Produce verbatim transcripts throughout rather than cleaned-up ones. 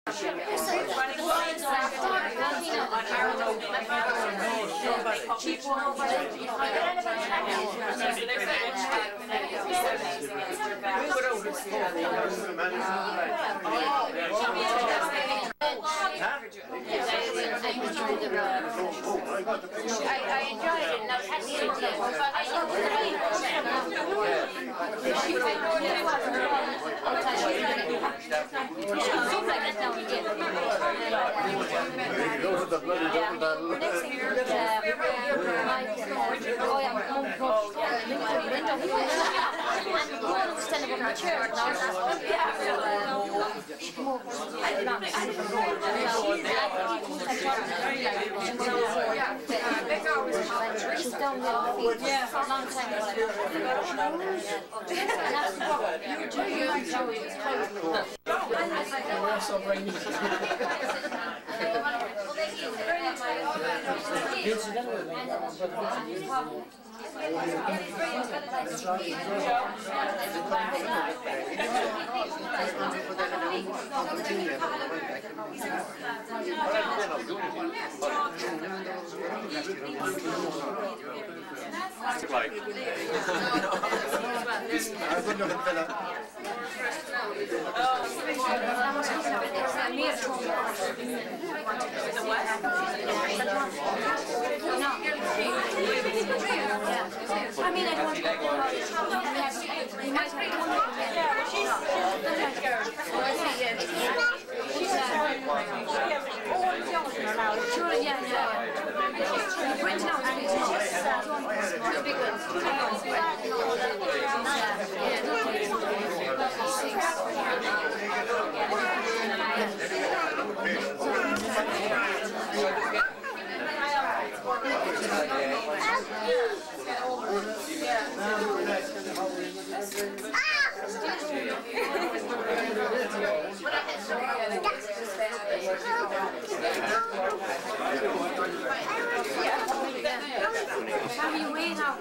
I enjoyed it. Now that's the idea. But I love the she's down there on the feet yeah. for a long time. Like. I mean, I don't want to go about it. You might have to she's sure, yeah, yeah. You print out the big ones. How do you weigh now?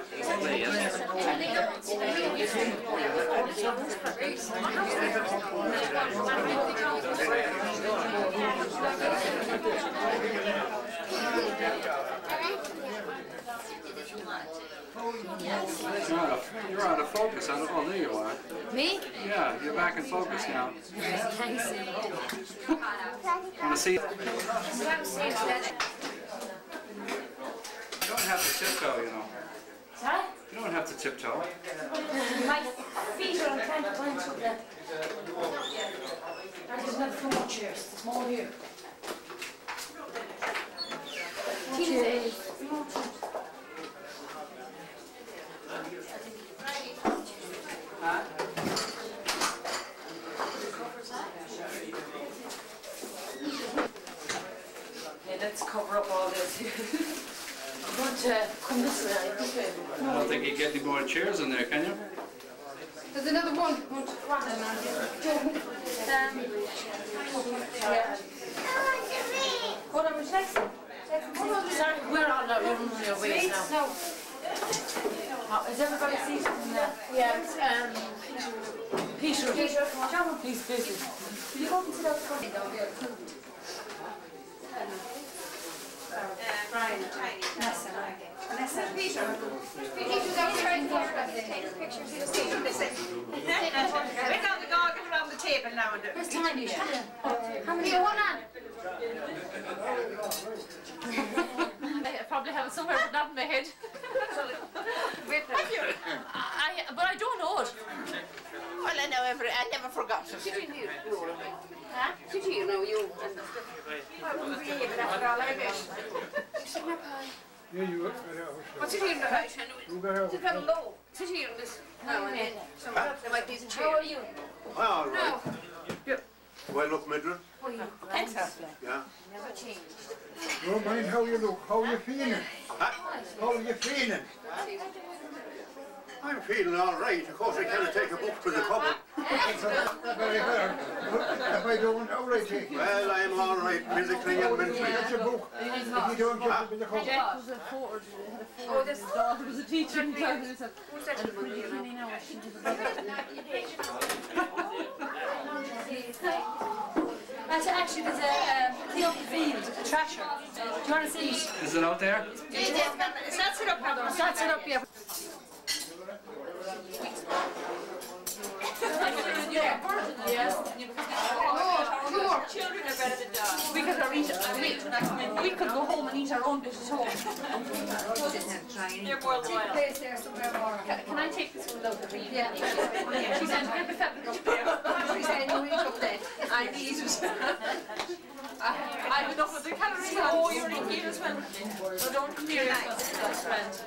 You're out, of, you're out of focus. I don't know. There you are. Me? Yeah, you're back in focus now. Thanks. Want to see? You don't have to tiptoe, you know. Sorry? You don't have to tiptoe. My feet are on trying to find something. There's not so much here. It's more here. Cheers. Huh? Okay, let's cover up all this. I'm going to come this way. This way. I don't think you get any more chairs in there, can you? There's another one. Um, yeah. Hold on, which next? Sorry, we're on our own ways now. No. Oh, is everybody seated in there? Yeah. Um, Peter. Peter. He's busy. Will you go and sit out front? Brian, Vanessa, Vanessa, Peter. Peter's out there in the corner. Take pictures. He'll see what they say. We're down the dog and around the table now and then. Where's Tiny? How many do you want on? I probably have it somewhere, but not in my head. Have you? I, but I don't know it. Well, I know every. I never forgot it. Did you know? Huh? Did you know you? I wouldn't be able after all I wish. Yeah, you What's it here in the house? It's a little low. Sit here in this. No, and then some there might be the chair. How are you? All right. No. Well, look, Midra. Thanks. Yeah. Never changed. don't mind how you look. How are you feeling? Huh? How are you feeling? I'm feeling all right. Of course, I can't take a book to the cupboard. That's very hard. If I don't, how will I take it? Well, I'm all right physically and mentally. That's a book. If you don't get it in the cupboard. Jack was a forward. Oh, this His daughter was a teacher in town. who's that? Really now, she did a Actually, actually there's a um, thing up the field, a trasher. Do you want to see it? Is it out there? Is that set up, Heather? Is that set up, yeah. Yes. Your children are better than dogs. We could, eat, we could go home and eat our own bit at home. They're more loyal. Can, can I take this one out of the read? Yeah. She said, "Get the fat little bear." She said, "You eat up then." I eat it. I have enough of the calories. Oh, you're in here as well. So don't come near us, that's friend.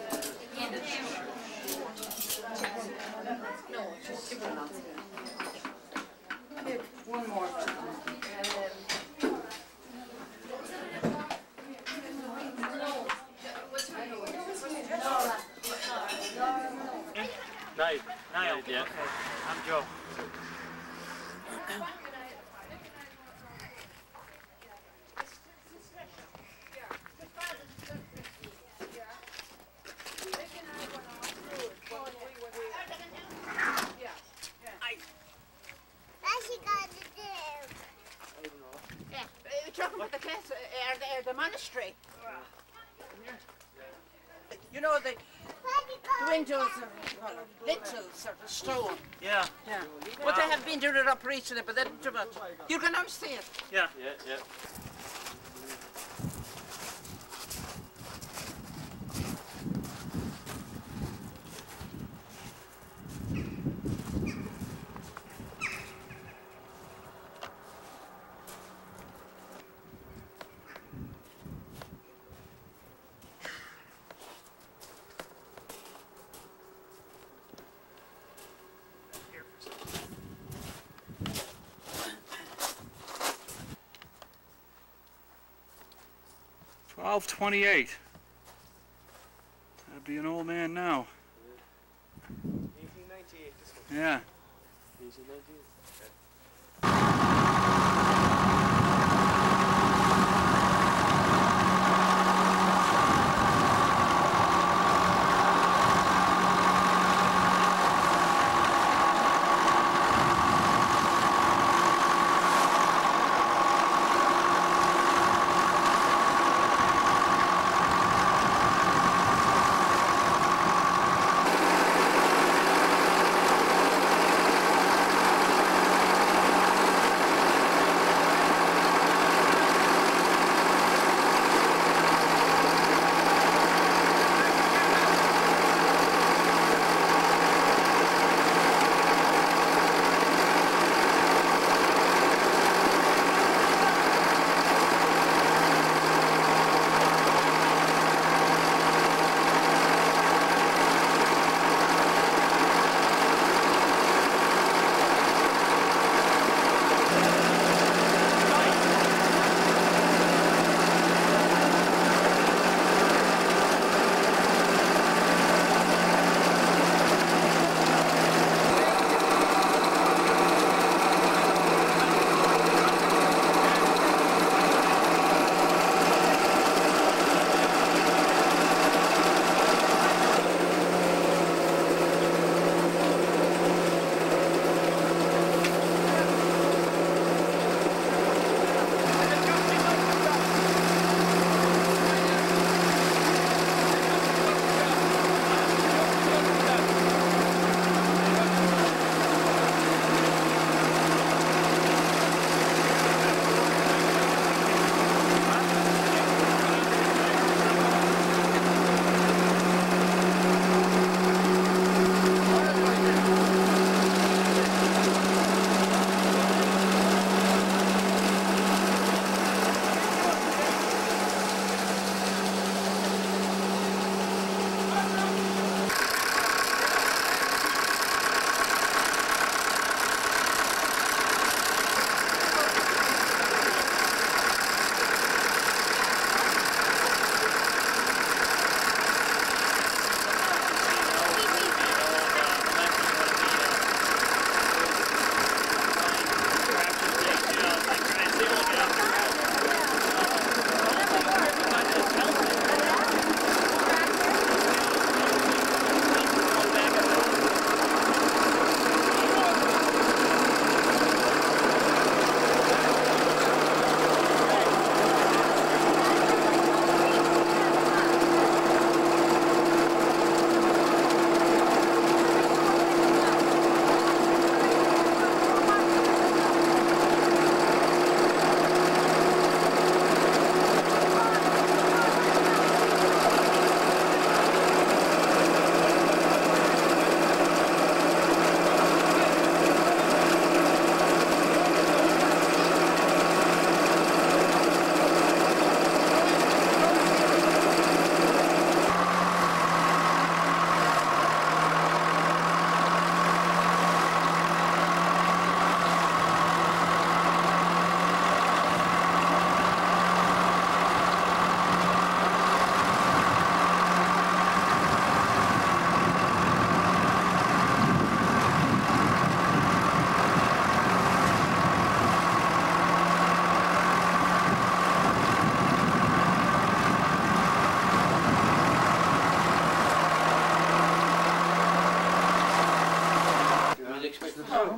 No, just super nonsense. One more. Night. Night, yeah. Okay. I'm Joe. The monastery. You know, the, the windows are well, lintels of stone. Yeah. Yeah. But they have been doing it up recently, but they don't do much. You can now see it. Yeah. Yeah, yeah. twelve twenty-eight. That'd be an old man now. eighteen ninety-eight, this one. Yeah. eighteen ninety-eight.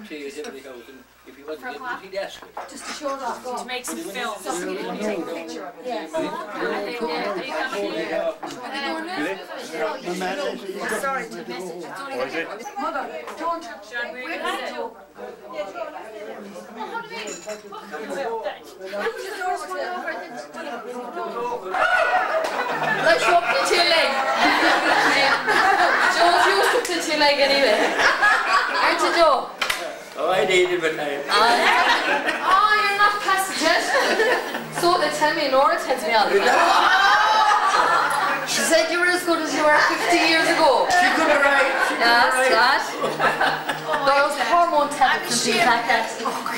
say it every house, and if you want to get it, he'd ask it. Just to show it off. To make some film. Somebody can take a picture of it. Yes. Sorry to miss it. What is it? Mother, don't touch it. We're going to do. Let's show up to your leg. Joe's used to pinch your leg anyway. Aren't you, Joe? Oh, I needed but I... Oh, you're not past yet. So they tell me, Laura tells me all the time. She said you were as good as you were fifty years ago. She could have right. Yes, that. Those hormone tablets and things like that.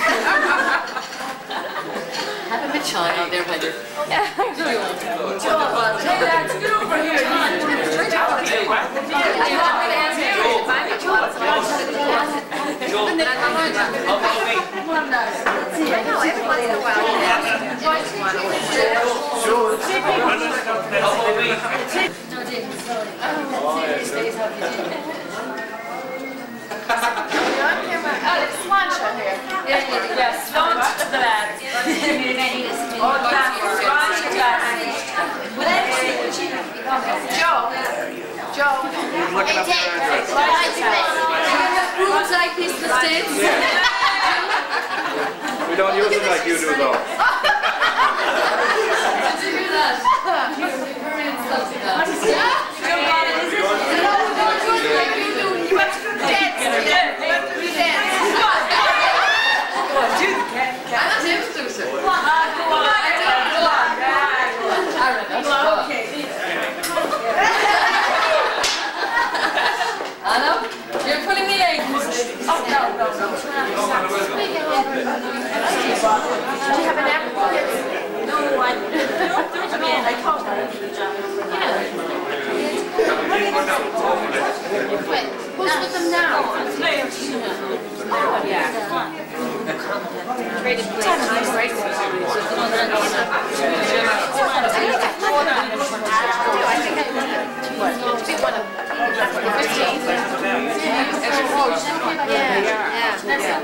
Have a bit shy out there, Heather. Yeah. Joe, hey lads, get over here. Alex, one shot here. Yes, launch to the lads. All glasses, launch to glasses. Joe. Joe. Looking up Rooms like this in the States. We don't use it like you do though. Did you hear that? Very insulting that. You want to go dance? You want to do dance? I'm not able to, sir. Come on, go on. Okay. Anna, you're pulling me leg. Oh, no, no, no. Do you have an apple? No, I I mean, I thought that would be the job. Wait, who's with them now? Oh, yeah. Traded place. Nice race. I think I what? To be one of fifteen. Yeah, yeah.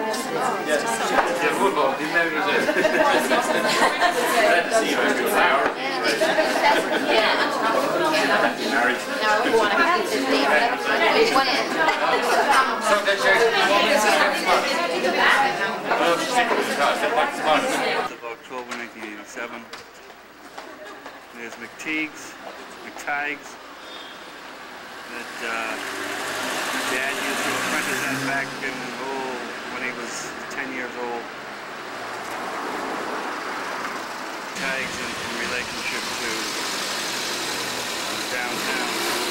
Now we want to have fifteen. We want October nineteen eighty-seven. There's McTeague's, McTighe's, that uh, Dad used to apprentice at back in, oh, when he was ten years old. McTighe's in, in relationship to uh, downtown.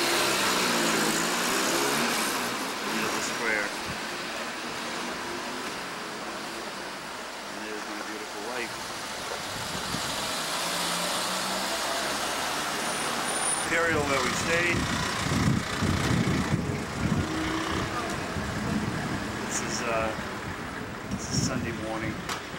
There's the square. And there's my beautiful wife. Imperial where we stayed. This is uh, this is Sunday morning.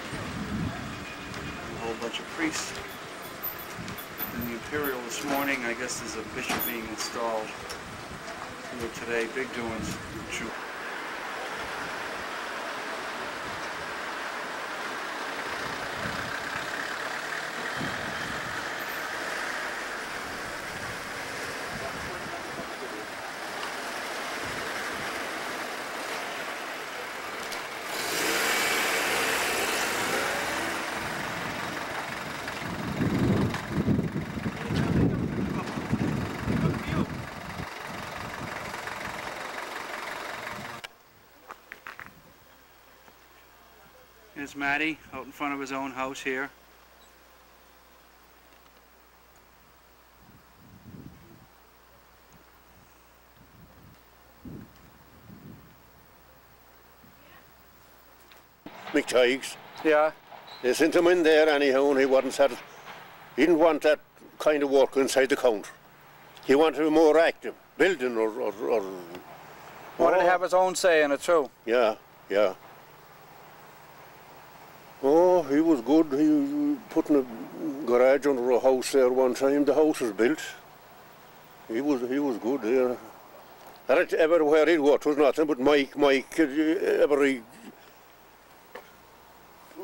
A whole bunch of priests in the Imperial this morning. I guess there's a bishop being installed here today. Big doings. Shoot. Here's Matty out in front of his own house here. McTighe's. Yeah. They sent him in there anyhow and he wasn't satisfied. He didn't want that kind of work inside the counter. He wanted to be more active, building or... or, or Wanted to have his own say in it too. Yeah, yeah. Oh, he was good. He was putting a garage under a house there one time. The house was built. He was he was good there. And everywhere he'd go, it was nothing but Mike, Mike, every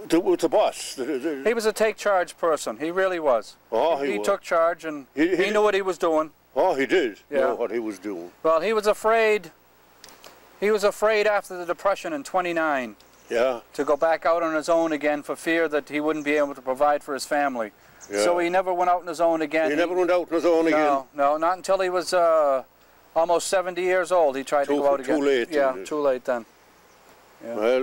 the, the boss. The, the, He was a take-charge person. He really was. Oh, he, he was. took charge, and he, he, he knew what he was doing. Oh, he did Yeah. know what he was doing. Well, he was afraid. He was afraid after the Depression in twenty-nine Yeah. to go back out on his own again for fear that he wouldn't be able to provide for his family. Yeah. So he never went out on his own again. He, he never went out on his own again. No, no, not until he was uh, almost seventy years old. He tried Too, to go out again. too late. Yeah, then. too late then. Yeah. Well,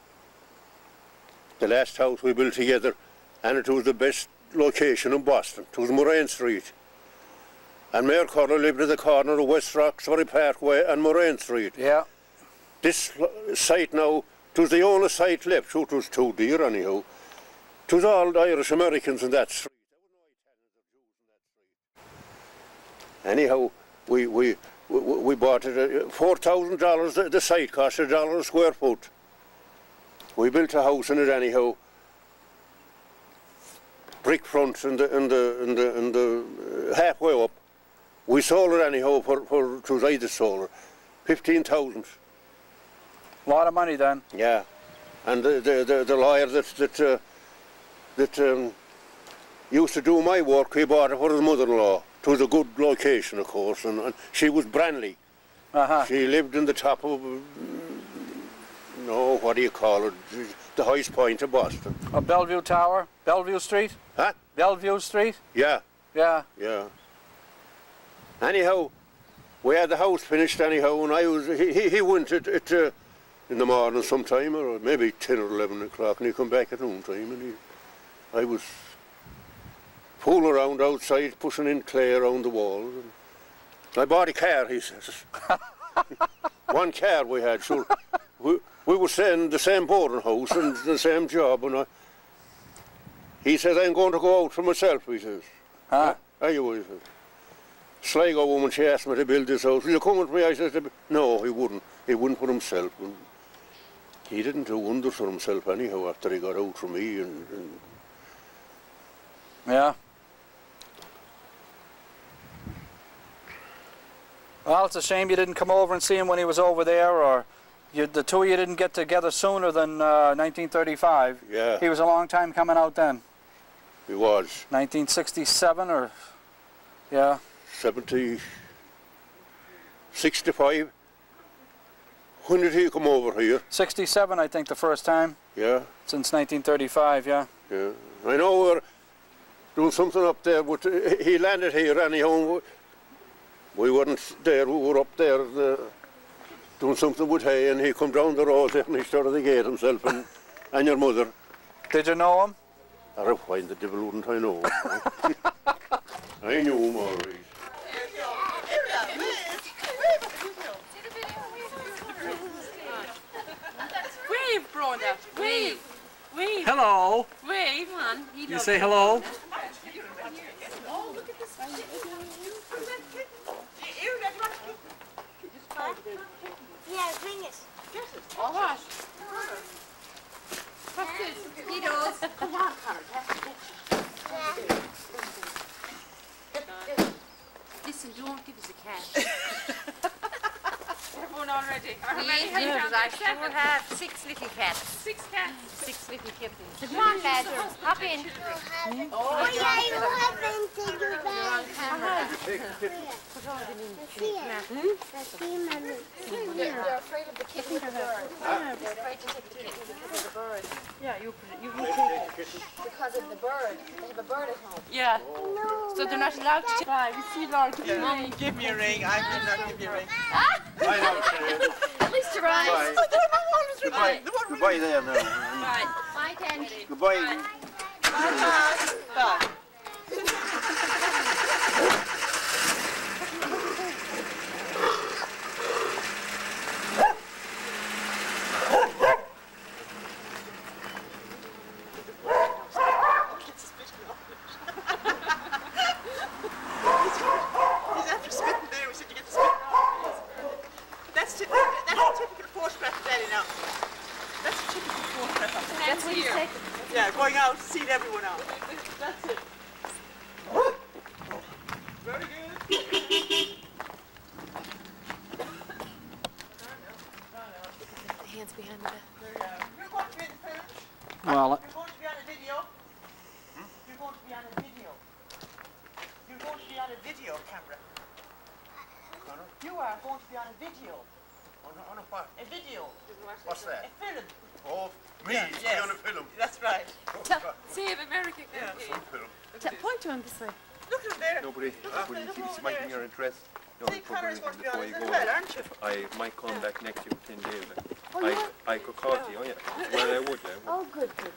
the last house we built together, and it was the best location in Boston. It was Moraine Street. And Mayor Corner lived at the corner of West Roxbury Parkway and Moraine Street. Yeah. This site now, it was the only site left. Sure, it was too dear anyhow. It was all Irish Americans in that street. Anyhow, we we we, we bought it at four thousand dollars. The site cost a dollar a square foot. We built a house in it anyhow. Brick fronts and the and the and the, and the uh, halfway up. We sold it anyhow for for it was either solar, fifteen thousand. A lot of money then. Yeah, and the the the, the lawyer that that uh, that um, used to do my work, he bought it for his mother-in-law. It was a good location, of course, and, and she was Branley. Uh-huh. She lived in the top of, no, what do you call it, the highest point of Boston. A Bellevue Tower? Bellevue Street? Huh? Bellevue Street? Yeah. Yeah. Yeah. Anyhow, we had the house finished anyhow, and I was, he, he, he went at, at uh, in the morning sometime, or maybe ten or eleven o'clock, and he come back at noontime, and he, I was fooling around outside, pushing in clay around the walls. And I bought a car, he says. One car we had, sure. We, we were staying in the same boarding house and the same job, and I, he says, I'm going to go out for myself, he says. Huh? Are you, he says. Sligo woman, she asked me to build this house. Will you come with me? I said, no, he wouldn't. He wouldn't for himself. And he didn't do wonders for himself anyhow after he got out from me. And, and yeah. Well, it's a shame you didn't come over and see him when he was over there, or you, the two of you didn't get together sooner than uh, nineteen thirty-five. Yeah. He was a long time coming out then. He was. nineteen sixty-seven or, yeah. seventy, sixty-five. When did he come over here? sixty-seven, I think, the first time. Yeah. Since nineteen thirty-five, yeah. Yeah. I know we're doing something up there, but he landed here anyhow. We weren't there, we were up there uh, doing something with hay, and he come down the road there and he started the gate himself and, and your mother. Did you know him? I find the devil wouldn't I know him. I knew him all right. Wave, Brenda. Wave. Wave. Hello. Wave, man. You say hello? Oh, look at this. Yeah, bring it. Oh, what? What's this? Needles. Come on, Connor. Listen, don't give us a cat. Everyone already. How many have you Yes, found? I Seven. sure have six little cats. Six cats. Six little kittens. Come on, lads, hop in. Oh, yeah, you haven't taken your bag. They're afraid of the kitten or the bird. They're afraid to take the kitten because of the bird. Yeah, you you you take it. Because of the bird. They have a bird at home. Yeah. So they're not allowed to. Bye. We see Laura. Give me a ring. Give me a ring. I will not give you a ring. I know, Sinead. At least you're right. Bye. Goodbye. Goodbye there now. Bye. Bye, Ken. Goodbye. Bye. He's after spitting there. We said you get the spit off. That's, that's a typical photograph of Daddy now. That's a typical photograph. That's what you said. Yeah, going out to see everyone out. going to be on a video. You're going to be on a video camera. Connor? You are going to be on a video. On, a- on a what? A video. What's that? A film. Oh, me, Yeah, to be yes. on a film. That's right. Save America. Yeah. Some film. Point to him this way. Look at him there. Nobody, Look, will you look keep over smiting there. your interest? No, See, put Connor's anything going to be on before it you as go. well, aren't you? I might come Yeah. back next year for ten days. Like. Oh, I, yeah? I could call you, oh yeah. Well, I would, I would. Oh, good, good.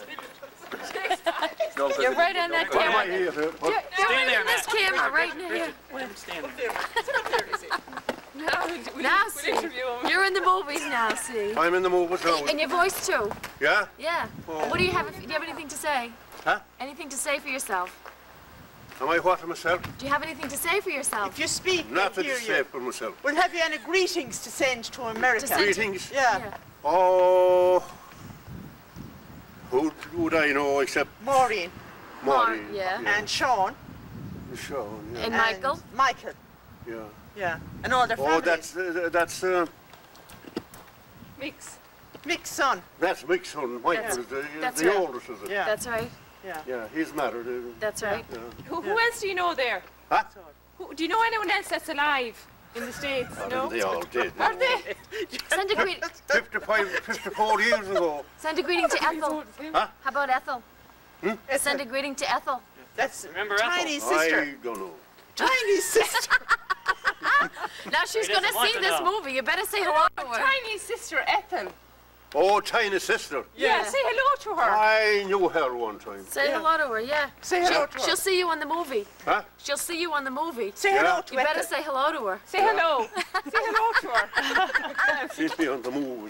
No, 'cause You're it- right on no, that because- camera. Here, here. You're, you're right there, on this Matt. camera, right Richard, now. Richard, stand Up there. Sit up there, Lizzie. Now, see, you're in the movies now, see. I'm in the movies now. And your voice too. Yeah? Yeah. Oh. What do you have? Do you have anything to say? Huh? Anything to say for yourself? Am I what to myself? Do you have anything to say for yourself? If you speak, Nothing hear to you. say for myself. We'll have you any greetings to send to America. To send to- Greetings. Yeah. Yeah. Oh, who would I know except Maureen Maureen? yeah. and Sean Sean, yeah. And Michael? Michael. yeah. Yeah. And all their Oh, families. that's uh, that's uh, Mix. Mick's son. that's Mick's son. Michael That's- is the, that's the right. oldest, is it? Yeah. That's right. Yeah. Yeah, he's married. Uh, That's right. yeah. Who, who else do you know there? Huh? Who, do you know anyone else that's alive in the States? Oh, No? They all did. Are they? Send a greet. fifty-five, fifty-four years ago. Send a greeting to Ethel. Huh? How about Ethel? Hmm? Send a greeting to Ethel. That's Remember Ethel? Tiny's sister. I don't know. Tiny's sister. Now she's He going to doesn't want see to this know. movie. You better say hello to her. Tiny sister Ethel. Oh, Tiny sister. Yeah, Yeah. say hello to her. I knew her one time. Say Yeah. hello to her, yeah. Say hello She, to her. she'll see you on the movie. Huh? She'll see you on the movie. Say Yeah. hello to You better Ethel. say hello to her. Say hello. Say hello to her. She's be on the movies.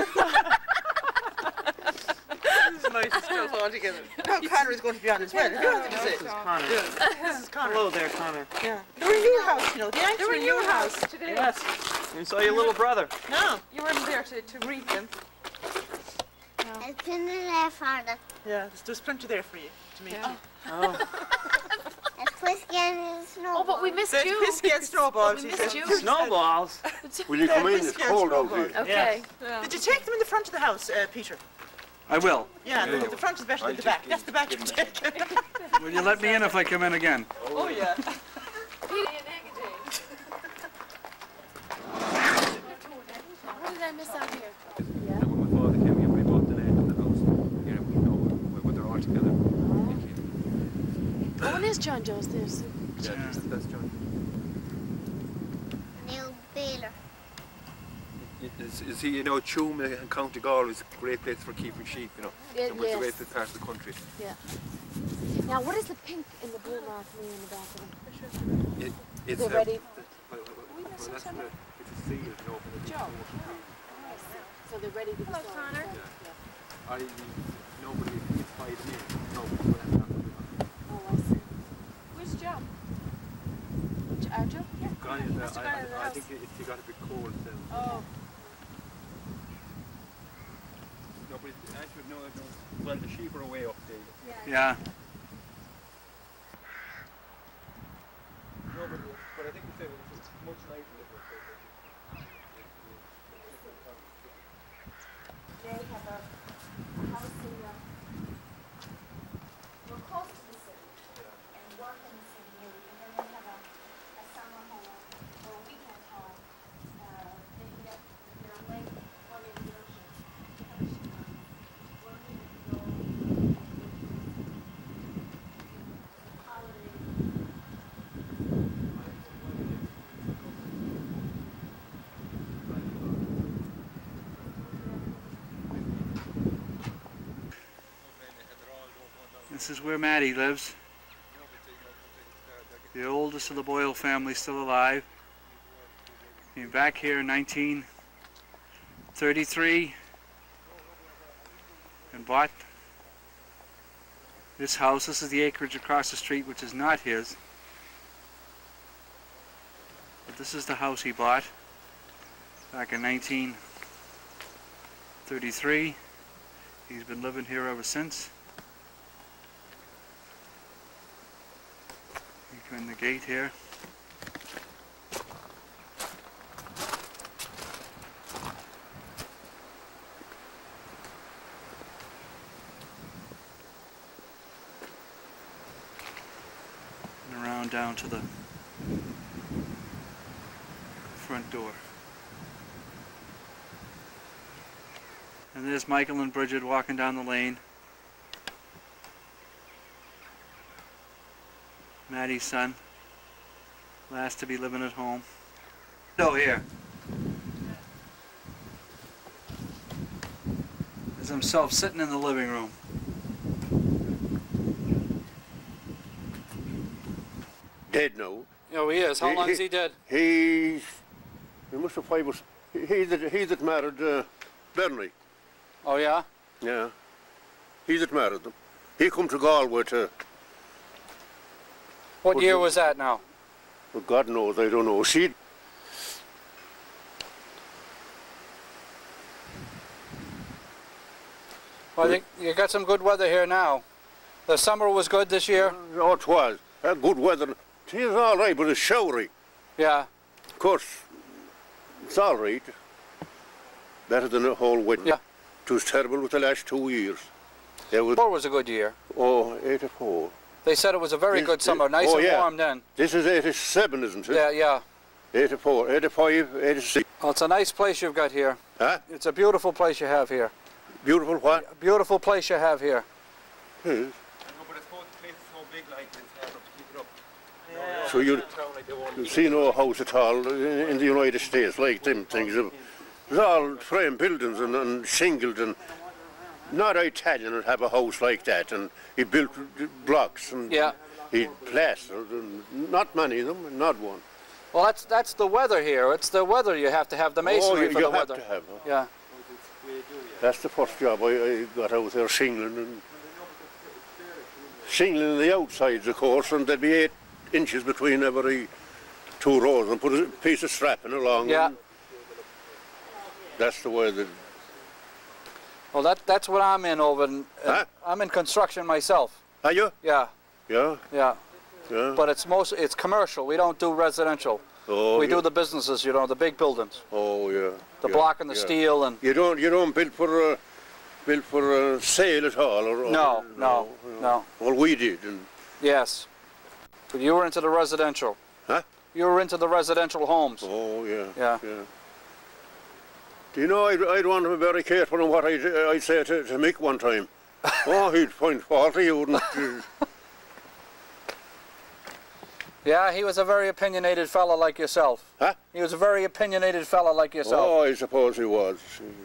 This is nice stuff all together. Now Connor is going to be on as well. This is Connor. This is Connor. Hello there, Connor. Yeah. They were in your house, you know. The Yanks They were were in in your your house. house today. Yes. We saw your little brother. No. You weren't there to, to greet them. It's in the left hand. Yeah, there's, there's plenty there for you to meet. Yeah. Oh. It's whiskey and snowball. Oh, but we missed There's you. whiskey and snowballs. We he missed said. you. Snowballs. Will you come in? It's Whiskey and cold out snowballs. here. Okay. Did you take them in the front of the house, uh, Peter? I will. Yeah, the, the front is better than I'll the just back. give- That's the back you give take. Will you let me in if I come in again? Oh, yeah. What did I miss out here? Yeah. When my father came here, we bought the land in the house. You know, we know when when they're all together. Oh, and there's John Joe's there. So. Yeah, that's, that's John. Neil Baylor. Is, is he, you know, Tuam and County Galway is a great place for keeping sheep, you know. It- so it's a yes. great part of the country. Yeah. Now, what is the pink and the blue mark mean in the back of them? It, it's They're a, ready. well, well, well, that's the, it's a seal, you know. but it's Joe. a- So they're ready to be sold. Connor. I, nobody, it's by the name. No, but that's not what we want. Oh, I see. Where's Joe? Uh, Joe? Yeah. Guys, He uh, must have I, gone in the I, I house. think it, it got a bit cold then. Oh. No, but it, actually, no, no, well, the sheep are away up there. Yeah. No, but, but I think it's, a, it's much nicer than the They have a, a house in the, well, close to the city, and work in the city, and then they have a, a summer home or a weekend home. Uh, they get their lake or in the ocean. Working and go holiday. This is where Maddie lives. The oldest of the Boyle family still alive. Came back here in nineteen thirty-three and bought this house. This is the acreage across the street, which is not his. But this is the house he bought back in nineteen thirty-three. He's been living here ever since. You come in the gate here. on down to the front door. And there's Michael and Bridget walking down the lane. Maddie's son, last to be living at home. Still here. There's himself sitting in the living room. Dead now. Oh, he is. How He- long he- is he dead? He's, he must have five or s- he, he that, he that married uh, Bernie. Oh, yeah? Yeah. He that married them. He come to Galway to, What What year the- was that now? well, God knows, I don't know. She, Well, you, you got some good weather here now. The summer was good this year? oh, it was. Had good weather. It is all right, but it's showery. Yeah. Of course, it's all right. Better than the whole winter. Yeah. It was terrible with the last two years. There was, Four was a good year. oh, eighty-four. They said it was a very This- good this- summer, nice oh, and yeah. warm then. This is eighty-seven, isn't it? Yeah, yeah. eighty-four, eighty-five, eighty-six. Well, it's a nice place you've got here. Huh? It's a beautiful place you have here. Beautiful what? A beautiful place you have here. Yes. I know, but I suppose the place is so big, like, it's hard to keep it up. Yeah. So you, Town, like, they won't you keep see it no up. house at all in, in the United States like them things. It's all frame buildings and, and shingled, and not Italian would have a house like that. And he built blocks and Yeah. he plastered, and not many of them, not one. Well, that's that's the weather here. It's the weather you have to have the masonry oh, you, for you the have weather. to have. Huh? Yeah. That's the first job I, I got out there, shingling and shingling the outsides, of course, and there'd be eight inches between every two rows, and put a piece of strapping along. Yeah. And that's the way that. Well, that that's what I'm in over. In, uh, Huh? I'm in construction myself. Are you? Yeah, Yeah. yeah. Yeah. But it's most it's commercial. We don't do residential. Oh, we yeah. do the businesses, you know, the big buildings, Oh yeah. the yeah, block and the yeah. steel and. You don't you don't build for uh, build for uh, sale at all, or, or No, no, no. Well, we did, and Yes. But you were into the residential. Huh? You were into the residential homes. oh yeah. Yeah. Yeah. Do you know, I'd, I'd want to be very careful on what I'd, I'd say to, to Mick one time. Oh, he'd find fault, he wouldn't. Uh, Yeah, he was a very opinionated fella like yourself. Huh? He was a very opinionated fella like yourself. oh, I suppose he was.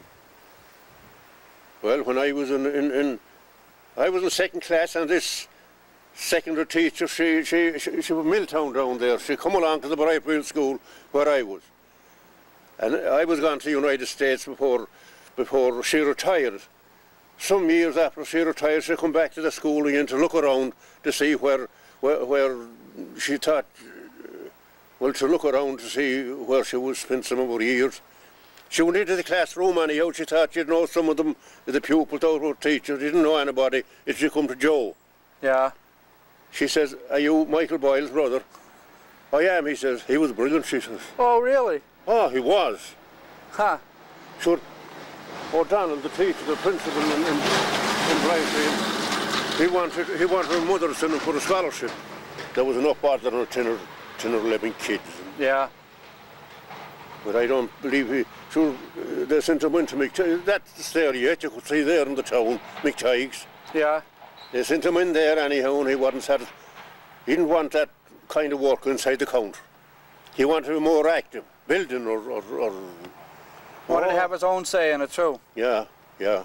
Well, when I was in, in, in I was in second class, and this secondary teacher, she, she, she, she was Milltown down there. She come along to the Briarfield School where I was. And I was gone to the United States before, before she retired. Some years after she retired, she come back to the school again to look around to see where, where, where she thought, uh, well, to look around to see where she would spend some of her years. She went into the classroom anyhow. She thought she'd know some of them, the pupils, those were teachers. She didn't know anybody. If she come to Joe. Yeah. She says, are you Michael Boyle's brother? I am, he says. He was brilliant, she says. Oh, really? Oh, he was. Huh. Sure. O'Donnell, the teacher, the principal in, in, in Briarfield, he wanted, he wanted her mother to send him for a scholarship. There was enough bother on ten or, ten or eleven kids. Yeah. But I don't believe he, sure, uh, they sent him into McTighe's. That's there yet, you could see there in the town, McTighe's. Yeah. They sent him in there anyhow, and he wasn't satisfied. He didn't want that kind of work inside the counter. He wanted to be more active, building or... or, or Wanted to have his own say in it too. Yeah, yeah.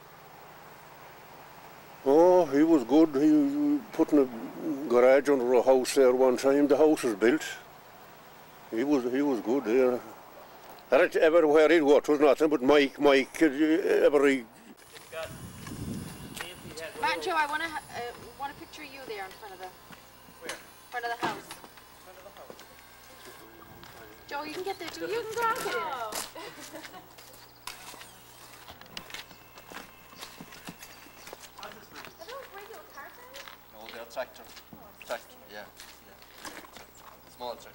Oh, he was good. He was putting a garage under a house there one time. The house was built. He was he was good there. And everywhere he'd worked was nothing but Mike, Mike, uh, every... Matt and Joe, I want to uh, want a picture of you there in front of the Where? front of the house. Front of the house. Joe, you can get there too. You can go out there. Oh. Are those regular cars? No, they're tractor. Tractor, yeah. yeah. Small tractor.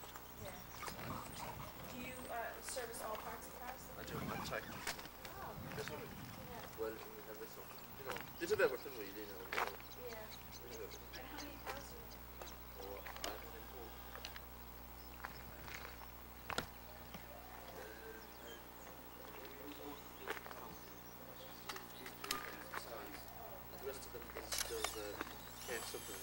Do you uh, service all parts of cars? I do one tractor. Oh. This one? Yeah. Well, we have this one. You know, this is everything really, you know. You know. Yeah. And how many cars do you have? Oh, I don't know.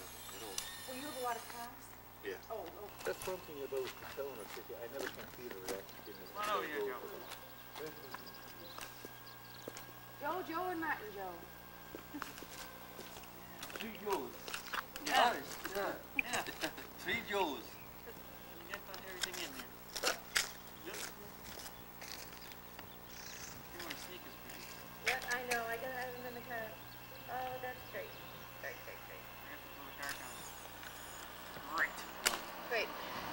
Well, you have a lot of cars? Yeah. Oh, oh. That's one thing about the town or city. I never can feel it that. Come on over here, Joe. Joe, Joe, and Martin, Joe. Three Joes. Yeah. Yeah. Yeah. Three Joes. You get everything in there. Yep. You want to sneak us, pretty. Yeah, I know. I gotta have him in the car. Oh, that's great. Great, great, great. We have to pull the car down. Great. Great.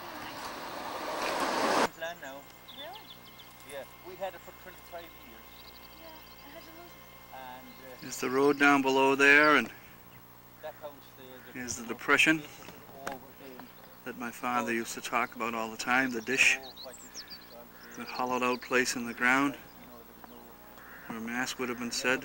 Land now. Really? Yeah. We had it for twenty-five years. Yeah. And how'd you lose it? And uh, There's the road down below there, and that house there. here's the depression that my father used to talk about all the time, the dish, the hollowed out place in the ground where Mass would have been said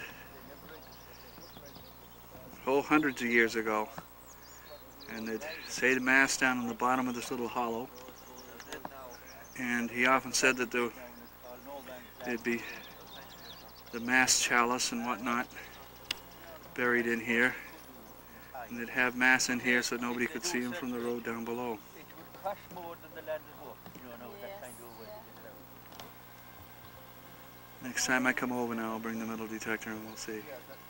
oh, hundreds of years ago. And they'd say the Mass down in the bottom of this little hollow. And he often said that there, there'd be the Mass chalice and whatnot buried in here. And they'd have Mass in here so nobody could see him from the road down below. It would cost more than the land is worth, you know, that kind of way. Next time I come over now, I'll bring the metal detector and we'll see. Are they?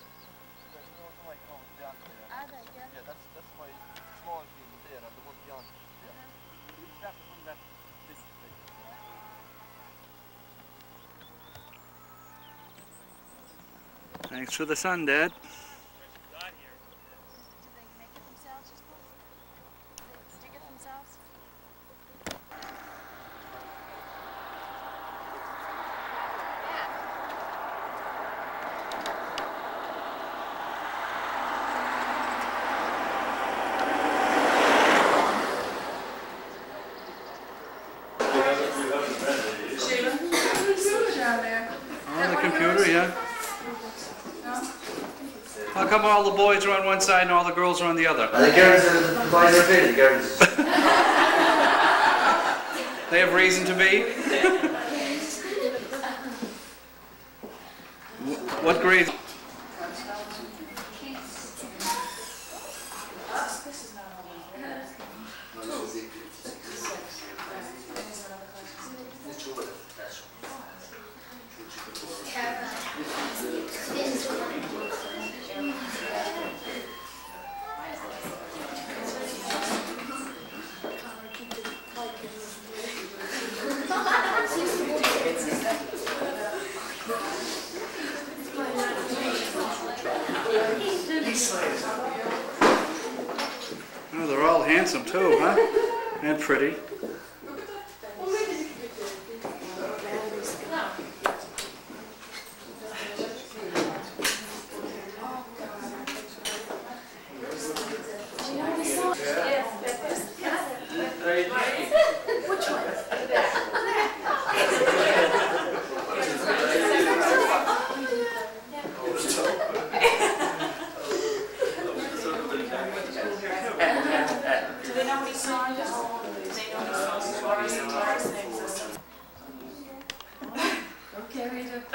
Yeah. Yeah, that's that's my small field there, and the one beyond. Yeah. We started from that this thing. Thanks for the sun, Dad. On the computer, yeah. How come all the boys are on one side and all the girls are on the other? The girls are the boys are pretty, the girls. They have reason to be. What grade? Oh, they're all handsome too, huh? And pretty. Which one? Do they know how many songs? Do they know how many songs? Taurus and Taurus names. Okay, we do.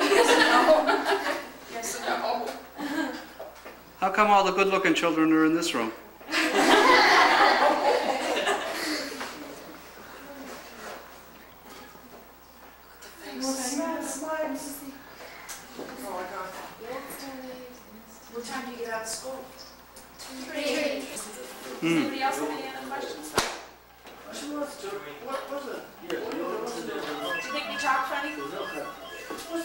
Yes, no. How come all the good-looking children are in this room? What time do you get out of school? Three. Hmm. Anybody else have any other questions? What was it? Do you think we talk funny? Are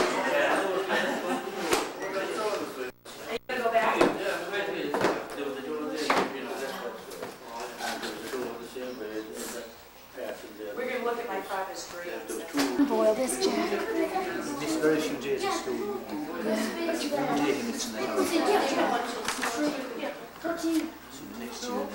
you gonna go back? We're gonna look at my father's grades. Boil this, Jack. This very few days of school. Taking it tonight. Next year.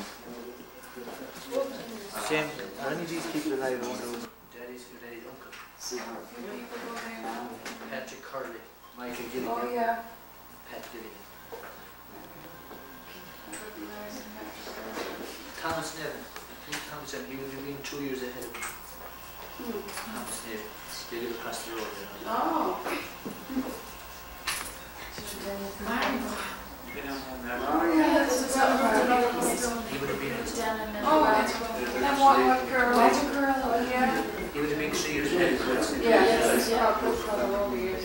Same. Are any of these people alive? I wonder was Daddy's good daddy uncle. Patrick Curley, Michael Gilligan. Oh, yeah. Pat Gilligan. Thomas Nevin. I think Thomas Nevin, he would have been two years ahead of me. Thomas Nevin. They live across the road there. Oh. He would have been Oh, and what, what girl? What girl, oh yeah. He would have been three years ahead of us. Yeah, yes, yeah, I'll put for the whole years.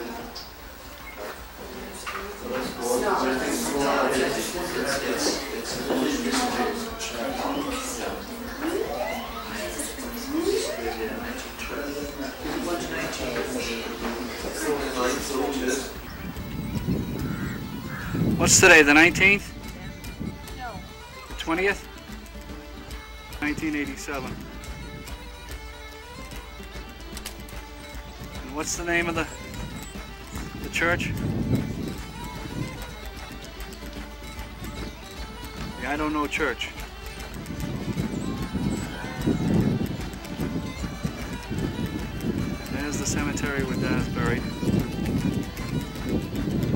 What's today, the nineteenth? No. The twentieth? nineteen eighty-seven. And what's the name of the, the church? Yeah, I don't know church. There's the cemetery where Dad's buried.